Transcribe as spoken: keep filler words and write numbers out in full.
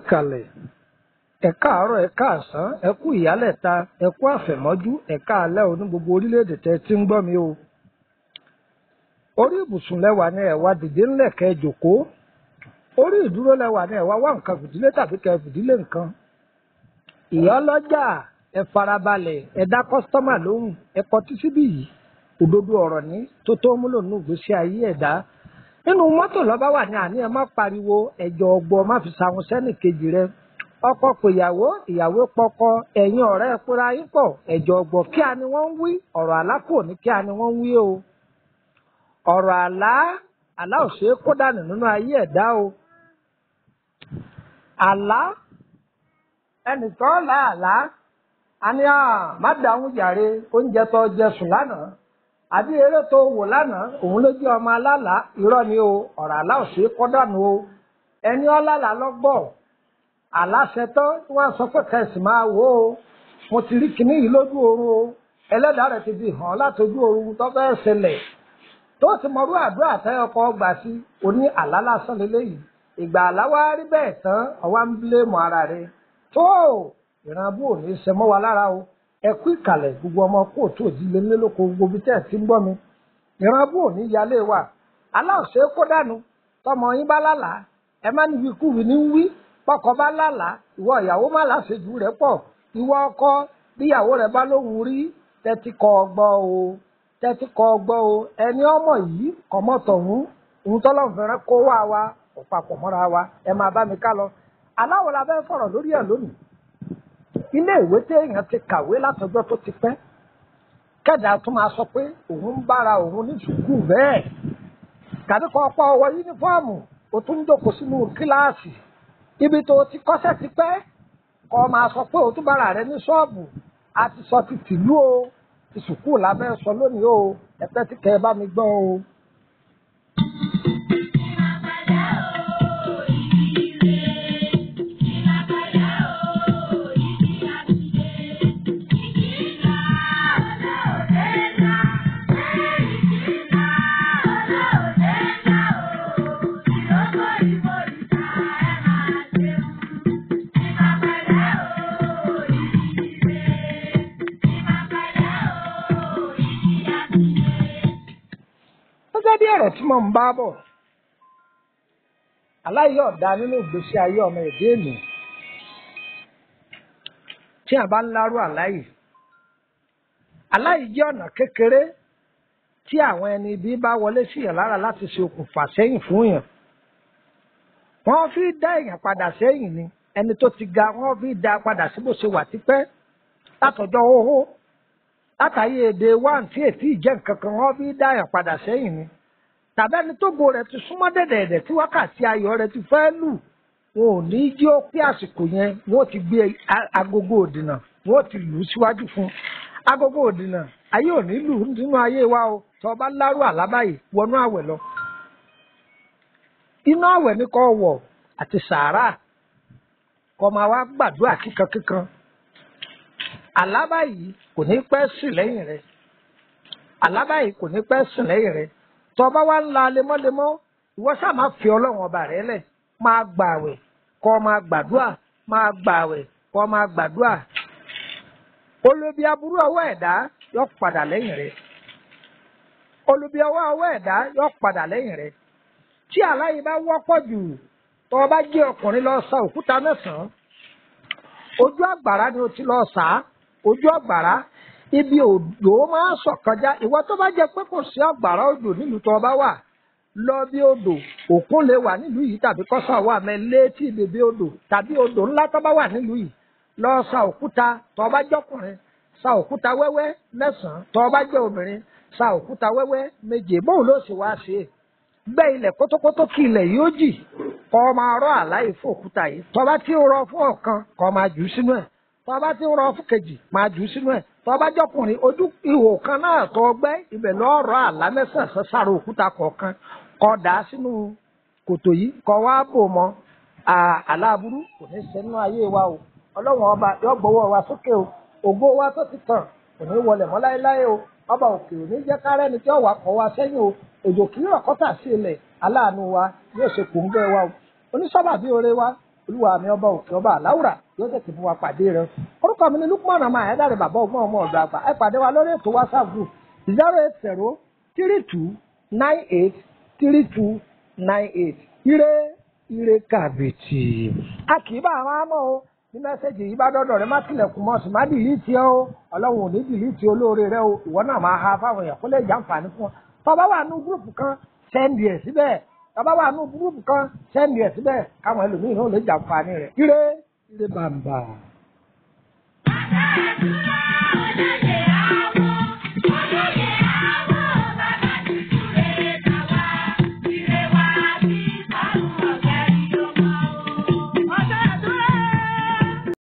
ìkàlẹ̀ ẹ káàárọ̀ ẹ káàsán ẹ kú ìyálẹ̀ta ẹ kú àfẹ̀mọ́jú ẹ káalẹ́ o ní gbogbo orílẹ̀-èdè tẹ́ ti ń gbọ́ mi o. orí ibùsùn lẹ́wà ni ẹ wá dìde ńlẹ̀ kẹ́ ẹ jòkóó, orí ìdúró lẹ́wà ni ẹ wá wá nǹkan fìdílé tàbí kẹ́ ẹ fìdílé nǹkan. ìyá ọlọ́jà ẹ farabalẹ̀ ẹ dá kọ́sítọ́mà lóhùn ẹ kọtí síbí yìí, òdodo ọ̀rọ̀ ní tó tó múlò nínú ìgbésí ayé ẹ̀dá. nínú mọ́tò lọ́ba wà ní àní ẹ má pariwo ẹ̀jọ̀ ọgbọ́n má fi sàwọn sẹ́nì kejì rẹ. ọkọ pèyàwó ìyàwó pọkọ ẹ̀yin ọ̀rẹ́ ẹ pera yín pọ̀ ẹ̀jọ̀ ọgbọ́n kí a ni wọ́n ń wí, ọ̀rọ̀ àlá kò ní kí a ni wọ́n ń wí o. ọ̀rọ̀ àlá àlá ò ṣeé kó dànù nínú ayé ẹ̀dá o. àlá ẹnìkan là àlá a ní à má dáhùn jàre oúnjẹ tó jẹ sùn lánàá àbí eré tó wò lánàá òun ló jẹ́ ọmọ alálà, irọ́ ni o. ọ̀rọ̀ àlá ò ṣeé kó dànù o. ẹni ọlálà lọ́gbọ̀ àláṣẹ tán tí wọ́n sọ pé kẹsì máa wò ó, mo ti rí kinní yìí lójú oorun o, ẹlẹ́dàá rẹ̀ ti fi hàn látojú oorun tó fẹ́ ṣẹlẹ̀ tó ti mọ̀rú àdúrà tẹ́ ọkọ̀ gbà sí oní àlá lásán lélẹ́yìí. ìgbà àlá wá rí bẹ́ẹ̀ tán ọwá ń bílé mọ́ ara rẹ̀ tó ìran bú òní ṣe mọ́ wa lára o. ẹ kú ìkàlẹ̀ gbogbo ọmọ kóòtù òdìlé lélóko gbogbo bí tẹ́ ẹ̀ ti ń gbọ́ mi. ìran bú òní yálé wa aláòṣe kó dànù tọmọ yín bá lálàá ẹ má níbi ikú mi ní wí, pọkọ bá lálàá ìwọ ìyàwó má láṣejù rẹ̀ pọ̀, ìwọ ọkọ bíyàwó rẹ̀ bá lóhùn rí tẹ́tí kọ ọgbọ́ o tẹ́tí kọ ọgbọ́ o. ẹni ọmọ yìí kọmọ tọ̀hún òun tọ́lọ́run fẹ́ràn kó wá wa kò papọ̀ mọ́ra wa. ẹ máa bá mi ká lọ. aláwo la fẹ́ fọ̀rọ̀ lórí ẹ̀ lónìí. ilé ìwé téèyàn ti kàwé látọjọ́ tó ti pẹ́ kẹ́dà tún máa sọ pé òun ń bára òun ní sùkúù bẹ́ẹ̀ tàbí kọ́ ọ̀pọ̀ ọwọ́ yúnífọ́ọ̀mù o tún ń jókòó sínú kíláàsì ibi tó ti kọ́ṣẹ́ ti pẹ́ kọ́ máa sọ pé o tún bára rẹ ní ṣọ́ọ̀bù. a ti sọ ti tìlú o, ti sùkúù la fẹ́ sọ lónìí o. ẹ̀pẹ́ tí kẹ́ ẹ bá mi gbọ́ o. bí ọ̀rọ̀ tí mo ń bá bọ̀ aláyé ọ̀dà nínú ìgbésí ayé ọmọ èdè ènìyàn tí a bá ń lárú aláyé aláyé jẹ́ ọ̀nà kékeré tí àwọn ẹni ibi bá wọlé sí yàn lára láti ṣe okùnfà sẹ́yìn fún yàn. wọ́n fi dá èèyàn padà sẹ́yìn ni, ẹni tó ti ga wọ́n fi dá padà sí bó ṣe wà tipẹ́ látọjọ́ hóhó látàyè èdè wá tí ètí ìjẹ́ nǹkan kan wọ́n fi dá èèyàn padà sẹ́yìn ni. tàbí ẹni tó bo rẹ̀ ti súnmọ́ dẹ̀dẹ̀dẹ̀ tí wákàtí ayọ̀ rẹ̀ ti fẹ́ lù wọn ò ní jí ó pé àsìkò yẹn wọn ò ti gbé agogo òdìnà wọn ò ti lù ú síwájú fún agogo òdìnà. ayé ò ní lù ú nínú ayé wa o. tó bá lárú àlábàyè wọnú àwẹ̀ lọ. inú àwẹ̀ ní kò wọ̀ àti sàárà kó máa wá gbàdúrà kíkankíkan. àlábàyè kò ní pẹ́ sùn lẹ́yìn rẹ̀ àlábàyè kò ní pẹ́ sùn lẹ́yìn rẹ̀. tó bá wá ń la lemọ́lemọ́ ìwọ ṣáà máa fi ọlọ́run ọba rẹ lẹ̀ máa gbààwẹ̀ kó máa gbàdúrà máa gbààwẹ̀ kó máa gbàdúrà. olubi aburú ọwọ́ ẹ̀dá yóò padà lẹ́yìn rẹ̀ olubi ọwọ́ ọwọ́ ẹ̀dá yóò padà lẹ́yìn rẹ̀. tí aláyé bá wọ́pọ̀ jù tó bá jẹ́ ọkùnrin lọ sa òkúta mẹ́sàn-án ojú àgbàrá ni o ti lọ sá ojú àgbàrá ibi òjò máa ń sọ̀kànjá. ìwọ tó bá jẹ pé kò sí àgbàrá òjò nílùú tó bá wà lọ bí odò òkun lè wà nílùú yìí tàbí kọ́sà wà mẹ́lẹ́ tí bèbè odò tàbí odò ńlá tó bá wà nílùú yìí lọ sa òkúta tó bá jọkùnrin sa òkúta wẹ́wẹ́ mẹ́sàn-án tó bá jẹ́ obìnrin sa òkúta wẹ́wẹ́ méje. bóun ló sì wá ṣe gbẹ́ ilẹ̀ kótókótó kí ilẹ̀ yóò jì kó máa rọ àláyé fún òkúta yìí. tó bá ti ń rọ fún ọ̀kan kó máa jù ú sínú ẹ̀, tó bá ti ń rọ fún kejì máa jù ú sínú ẹ̀. tó bá jọkùnrin ojú ihò kan náà tó gbẹ́ ibẹ̀ lọ́ọ̀rọ̀ àlá mẹ́sàn-án sára òkúta kọ̀ọ̀kan kó dà á sínú kòtò yìí kó wá bò mọ́. àláburú kò ní ṣe nínú ayé wa o. ọlọ́run ọba yóò gbowó wa sókè o. ògo wa tó ti tàn kò ní wọlé mọ́ láéláé o. ọba òkè ò ní jẹ́ kárẹ́ni tí ó wà kọ́ wa sẹ́yìn o. òjò kì í rọ̀ kọ́tà sí ilẹ̀ aláàánú wa yóò ṣe kòńgẹ́ wa o. oníṣọ́bàbí oore wa olúwa mi ọba òkè ọba àláwùrà yóò tètè fún wa pàdé rẹ. orúkọ mi ni Lukman ọmọ àyẹ́dàrẹ bàbá ọgbọ́n ọmọ ọ̀dọ́ àgbà ẹ pàdé wa lórí ètò WhatsApp group zero eight zero three two nine eight three two nine eight ire ire kàbìtì. a kì í bá àwọn amọ̀ o ní mẹ́sẹ̀gì yìí bá dọ́dọ̀ rẹ má tilẹ̀kùn mọ́ sí má dìlítì ẹ o ọlọ́run ò ní dìlítì olóore rẹ o ìwọ náà máa ha fáwọn èèyàn kó lè jàǹfààní fún ọ. tọ́ba wà nú gúrùpù kan sẹ́ndì ẹ̀ síbẹ̀ tọ́ba wà nú gúrùpù kan sẹ́ndì ẹ̀ síbẹ̀ káwọn ẹlòmíì náà lè jàǹfààní rẹ̀ ire ire bàǹbà.